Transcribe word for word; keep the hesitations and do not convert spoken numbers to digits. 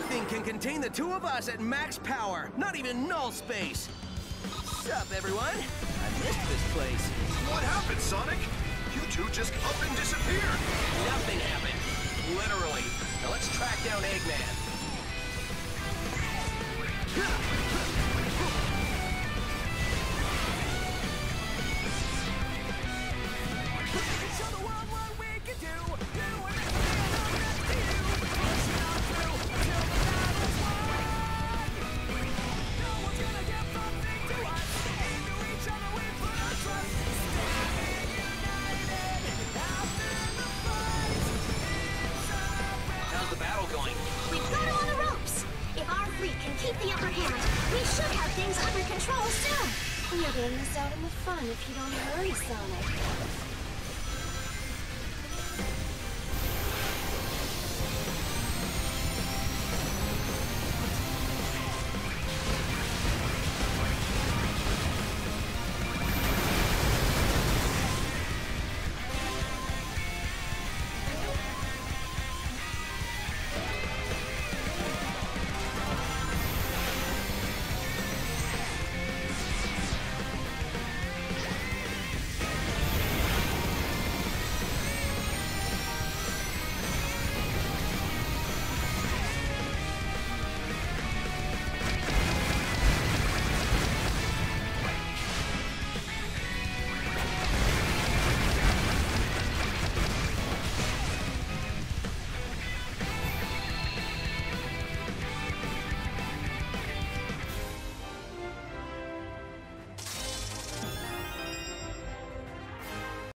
Nothing can contain the two of us at max power. Not even null space. Sup, everyone? I missed this place. What happened, Sonic? You two just up and disappeared. Nothing happened. Literally. Now let's track down Eggman. Show the world what we can do. Do anything to push it on through until the battle's won. No one's gonna get something to us. Into each other we put our trust. Standing united after the fight. How's the battle going? We've got him on the ropes. If our fleet can keep the upper hand, we should have things under control soon. You're gonna miss out on the fun if you don't hurry, Sonic.